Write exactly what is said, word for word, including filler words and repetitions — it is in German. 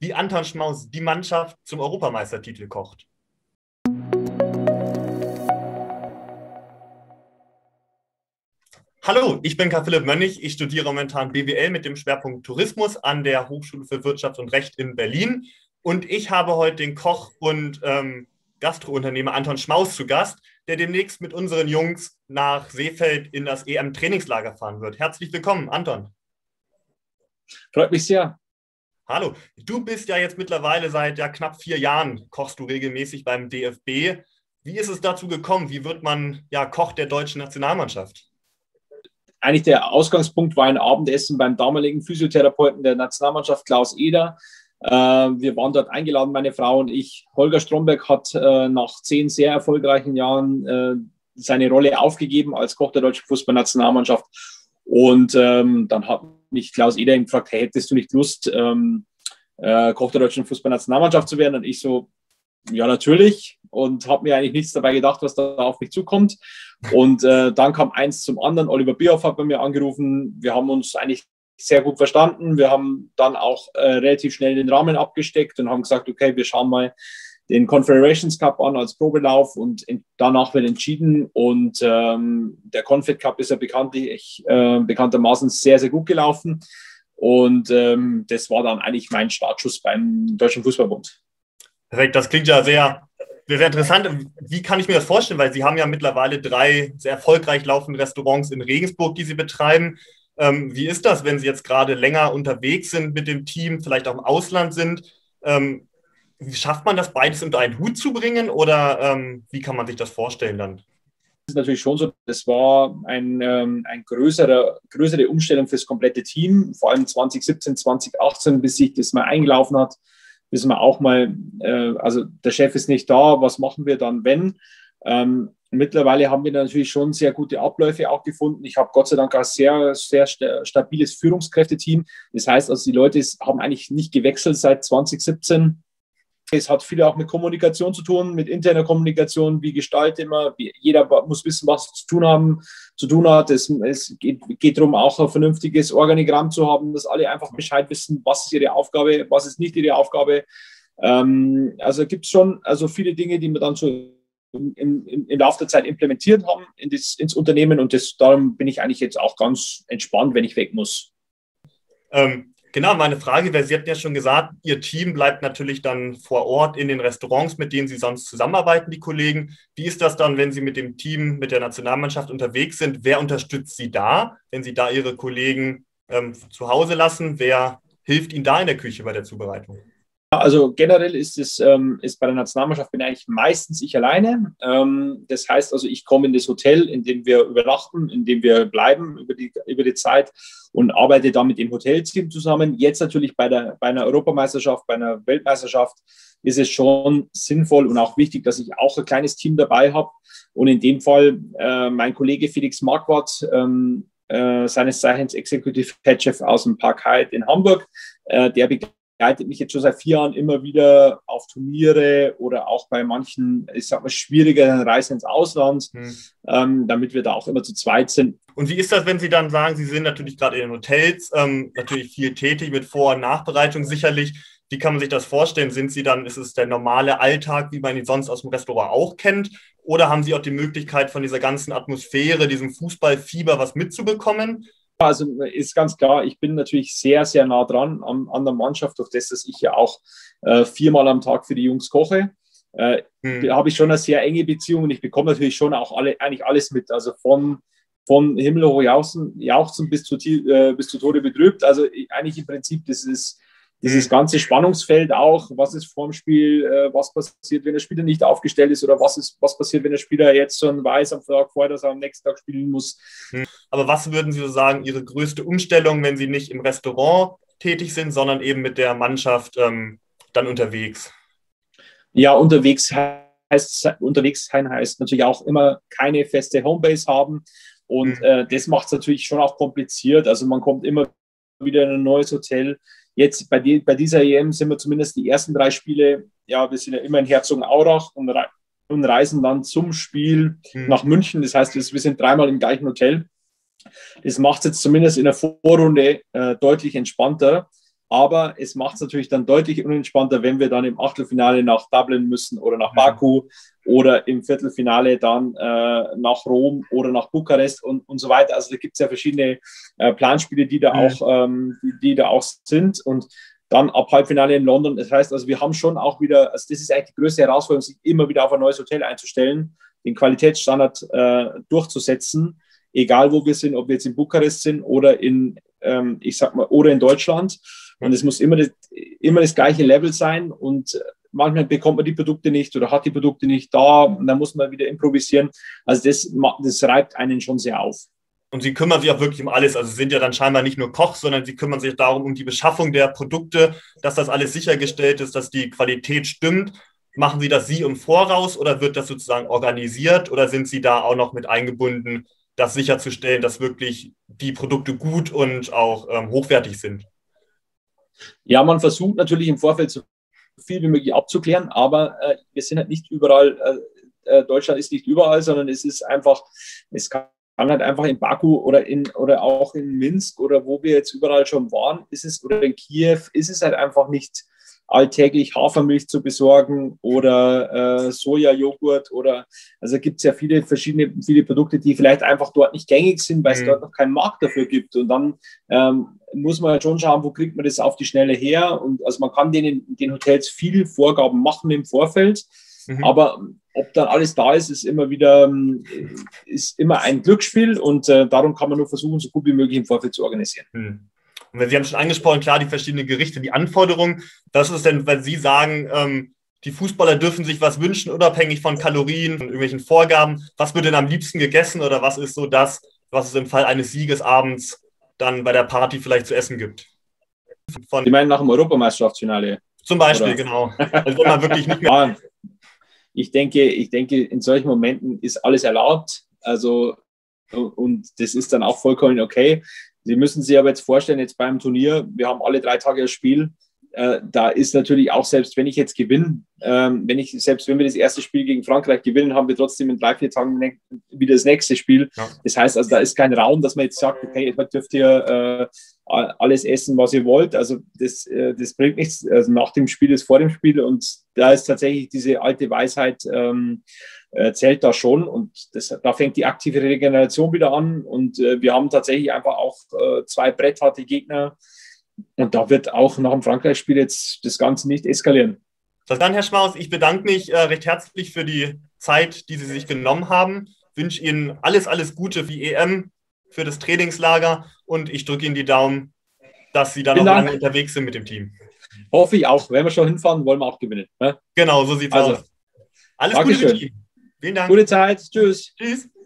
wie Anton Schmaus die Mannschaft zum Europameistertitel kocht. Hallo, ich bin Karl-Philipp Mönnig. Ich studiere momentan B W L mit dem Schwerpunkt Tourismus an der Hochschule für Wirtschaft und Recht in Berlin. Und ich habe heute den Koch und ähm, Gastrounternehmer Anton Schmaus zu Gast, der demnächst mit unseren Jungs nach Seefeld in das E M-Trainingslager fahren wird. Herzlich willkommen, Anton. Freut mich sehr. Hallo, du bist ja jetzt mittlerweile seit ja, knapp vier Jahren, kochst du regelmäßig beim D F B. Wie ist es dazu gekommen? Wie wird man ja, Koch der deutschen Nationalmannschaft? Eigentlich der Ausgangspunkt war ein Abendessen beim damaligen Physiotherapeuten der Nationalmannschaft, Klaus Eder. Äh, wir waren dort eingeladen, meine Frau und ich. Holger Stromberg hat äh, nach zehn sehr erfolgreichen Jahren äh, seine Rolle aufgegeben als Koch der deutschen Fußballnationalmannschaft. Und ähm, dann hat mich Klaus Eder gefragt, hey, hättest du nicht Lust, ähm, äh, Koch der deutschen Fußballnationalmannschaft zu werden? Und ich so, ja, natürlich. Und habe mir eigentlich nichts dabei gedacht, was da auf mich zukommt. Und äh, dann kam eins zum anderen. Oliver Bierhoff hat bei mir angerufen. Wir haben uns eigentlich sehr gut verstanden. Wir haben dann auch äh, relativ schnell den Rahmen abgesteckt und haben gesagt, okay, wir schauen mal den Confederations Cup an als Probelauf und in, danach wird entschieden. Und ähm, der Confed Cup ist ja bekanntlich, äh, bekanntermaßen sehr, sehr gut gelaufen. Und ähm, das war dann eigentlich mein Startschuss beim Deutschen Fußballbund. Perfekt, das klingt ja sehr, sehr interessant. Wie kann ich mir das vorstellen? Weil Sie haben ja mittlerweile drei sehr erfolgreich laufende Restaurants in Regensburg, die Sie betreiben. Ähm, wie ist das, wenn Sie jetzt gerade länger unterwegs sind mit dem Team, vielleicht auch im Ausland sind? Ähm, wie schafft man das, beides unter einen Hut zu bringen? Oder ähm, wie kann man sich das vorstellen dann? Das ist natürlich schon so, das war ein, ähm, ein größere, größere Umstellung für das komplette Team, vor allem zwanzig siebzehn, zwanzig achtzehn, bis sich das mal eingelaufen hat. Wissen wir auch mal, äh, also der Chef ist nicht da, was machen wir dann, wenn? Ähm, mittlerweile haben wir natürlich schon sehr gute Abläufe auch gefunden. Ich habe Gott sei Dank ein sehr, sehr stabiles Führungskräfteteam. Das heißt, also die Leute haben eigentlich nicht gewechselt seit zwanzig siebzehn. Es hat viel auch mit Kommunikation zu tun, mit interner Kommunikation, wie gestaltet man, wie, jeder muss wissen, was zu tun haben, zu tun hat. Es, es geht, geht darum, auch ein vernünftiges Organigramm zu haben, dass alle einfach Bescheid wissen, was ist ihre Aufgabe, was ist nicht ihre Aufgabe. Ähm, also gibt es schon also viele Dinge, die wir dann so im, im, im Laufe der Zeit implementiert haben in das, ins Unternehmen und das, darum bin ich eigentlich jetzt auch ganz entspannt, wenn ich weg muss. Ähm. Genau, meine Frage wäre, Sie hatten ja schon gesagt, Ihr Team bleibt natürlich dann vor Ort in den Restaurants, mit denen Sie sonst zusammenarbeiten, die Kollegen. Wie ist das dann, wenn Sie mit dem Team, mit der Nationalmannschaft unterwegs sind? Wer unterstützt Sie da, wenn Sie da Ihre Kollegen ähm, zu Hause lassen? Wer hilft Ihnen da in der Küche bei der Zubereitung? Also generell ist es ähm, ist bei der Nationalmannschaft bin eigentlich meistens ich alleine. Ähm, das heißt also, ich komme in das Hotel, in dem wir übernachten, in dem wir bleiben über die, über die Zeit und arbeite dann mit dem Hotelteam zusammen. Jetzt natürlich bei, der, bei einer Europameisterschaft, bei einer Weltmeisterschaft ist es schon sinnvoll und auch wichtig, dass ich auch ein kleines Team dabei habe. Und in dem Fall äh, mein Kollege Felix Marquardt, ähm, äh, seines Zeichens Executive Head Chef aus dem Park Hyatt in Hamburg, äh, der begleitet begleitet mich jetzt schon seit vier Jahren immer wieder auf Turniere oder auch bei manchen, ich sag mal, schwierigeren Reisen ins Ausland, hm. ähm, damit wir da auch immer zu zweit sind. Und wie ist das, wenn Sie dann sagen, Sie sind natürlich gerade in den Hotels, ähm, natürlich viel tätig mit Vor- und Nachbereitung sicherlich. Wie kann man sich das vorstellen? Sind Sie dann, ist es der normale Alltag, wie man ihn sonst aus dem Restaurant auch kennt? Oder haben Sie auch die Möglichkeit, von dieser ganzen Atmosphäre, diesem Fußballfieber was mitzubekommen? Also ist ganz klar, ich bin natürlich sehr, sehr nah dran an, an der Mannschaft, durch das, dass ich ja auch äh, viermal am Tag für die Jungs koche. Äh, hm. Da habe ich schon eine sehr enge Beziehung und ich bekomme natürlich schon auch alle, eigentlich alles mit. Also von, von himmelhoch jauchzen, jauchzen bis zu, äh, bis zu Tode betrübt. Also eigentlich im Prinzip, das ist dieses ganze Spannungsfeld auch, was ist vorm Spiel, äh, was passiert, wenn der Spieler nicht aufgestellt ist oder was ist, was passiert, wenn der Spieler jetzt schon weiß am Tag vorher, dass er am nächsten Tag spielen muss. Aber was würden Sie so sagen, Ihre größte Umstellung, wenn Sie nicht im Restaurant tätig sind, sondern eben mit der Mannschaft ähm, dann unterwegs? Ja, unterwegs heißt, unterwegs sein heißt natürlich auch immer keine feste Homebase haben und mhm. äh, das macht es natürlich schon auch kompliziert. Also man kommt immer wieder in ein neues Hotel. Jetzt bei, die, bei dieser E M sind wir zumindest die ersten drei Spiele, ja, wir sind ja immer in Herzogenaurach und, rei und reisen dann zum Spiel hm. nach München. Das heißt, wir sind dreimal im gleichen Hotel. Das macht es jetzt zumindest in der Vorrunde äh, deutlich entspannter. Aber es macht es natürlich dann deutlich unentspannter, wenn wir dann im Achtelfinale nach Dublin müssen oder nach Baku oder im Viertelfinale dann äh, nach Rom oder nach Bukarest und, und so weiter. Also da gibt es ja verschiedene äh, Planspiele, die da, mhm. auch, ähm, die, die da auch sind. Und dann ab Halbfinale in London. Das heißt, also wir haben schon auch wieder, also das ist eigentlich die größte Herausforderung, sich immer wieder auf ein neues Hotel einzustellen, den Qualitätsstandard äh, durchzusetzen, egal wo wir sind, ob wir jetzt in Bukarest sind oder in, ähm, ich sag mal, oder in Deutschland. Und es muss immer das, immer das gleiche Level sein und manchmal bekommt man die Produkte nicht oder hat die Produkte nicht da und dann muss man wieder improvisieren. Also das, das reibt einen schon sehr auf. Und Sie kümmern sich auch wirklich um alles. Also Sie sind ja dann scheinbar nicht nur Koch, sondern Sie kümmern sich darum, um die Beschaffung der Produkte, dass das alles sichergestellt ist, dass die Qualität stimmt. Machen Sie das Sie im Voraus oder wird das sozusagen organisiert oder sind Sie da auch noch mit eingebunden, das sicherzustellen, dass wirklich die Produkte gut und auch ähm, hochwertig sind? Ja, man versucht natürlich im Vorfeld so viel wie möglich abzuklären, aber äh, wir sind halt nicht überall, äh, Deutschland ist nicht überall, sondern es ist einfach, es kann halt einfach in Baku oder, in, oder auch in Minsk oder wo wir jetzt überall schon waren, ist es, oder in Kiew, ist es halt einfach nicht alltäglich Hafermilch zu besorgen oder äh, Sojajoghurt oder, also gibt es ja viele verschiedene, viele Produkte, die vielleicht einfach dort nicht gängig sind, weil es mhm. dort noch keinen Markt dafür gibt und dann ähm, muss man halt schon schauen, wo kriegt man das auf die Schnelle her und also man kann denen, den Hotels viel Vorgaben machen im Vorfeld, mhm. aber ob dann alles da ist, ist immer wieder, ist immer ein Glücksspiel und äh, darum kann man nur versuchen, so gut wie möglich im Vorfeld zu organisieren. Mhm. Und Sie haben schon angesprochen, klar, die verschiedenen Gerichte, die Anforderungen. Was ist denn, wenn Sie sagen, ähm, die Fußballer dürfen sich was wünschen, unabhängig von Kalorien und irgendwelchen Vorgaben? Was wird denn am liebsten gegessen oder was ist so das, was es im Fall eines Siegesabends dann bei der Party vielleicht zu essen gibt? Von Sie meinen nach dem Europameisterschaftsfinale? Zum Beispiel, oder? Genau. Also man wirklich nicht mehr. Ja, ich denke, ich denke, in solchen Momenten ist alles erlaubt. Also, und das ist dann auch vollkommen okay. Sie müssen sich aber jetzt vorstellen, jetzt beim Turnier, wir haben alle drei Tage das Spiel, äh, da ist natürlich auch, selbst wenn ich jetzt gewinne, ähm, wenn ich, selbst wenn wir das erste Spiel gegen Frankreich gewinnen, haben wir trotzdem in drei, vier Tagen ne- wieder das nächste Spiel. Ja. Das heißt, also da ist kein Raum, dass man jetzt sagt, okay, ihr dürft ihr äh, alles essen, was ihr wollt. Also das, äh, das bringt nichts. Also nach dem Spiel ist vor dem Spiel und da ist tatsächlich diese alte Weisheit, ähm, äh, zählt da schon und das, da fängt die aktive Regeneration wieder an und äh, wir haben tatsächlich einfach auch äh, zwei brettharte Gegner und da wird auch nach dem Frankreich-Spiel jetzt das Ganze nicht eskalieren. Dann, Herr Schmaus, ich bedanke mich äh, recht herzlich für die Zeit, die Sie sich genommen haben. Ich wünsche Ihnen alles, alles Gute für die E M, für das Trainingslager und ich drücke Ihnen die Daumen, dass Sie dann noch lange unterwegs sind mit dem Team. Hoffe ich auch. Wenn wir schon hinfahren, wollen wir auch gewinnen. Ne? Genau, so sieht es also, aus. Alles Dankeschön. Gute mit Ihnen. Vielen Dank. Gute Zeit. Tschüss. Tschüss.